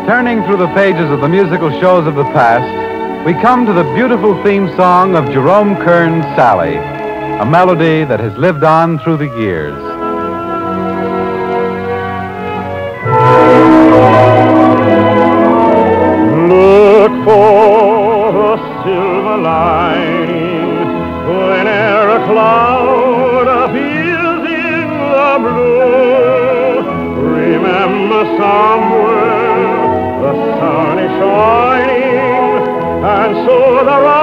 Turning through the pages of the musical shows of the past, we come to the beautiful theme song of Jerome Kern's Sally, a melody that has lived on through the years. Look for a silver lining whene'er a cloud appears in the blue. Remember somewhere the sun is shining, and so the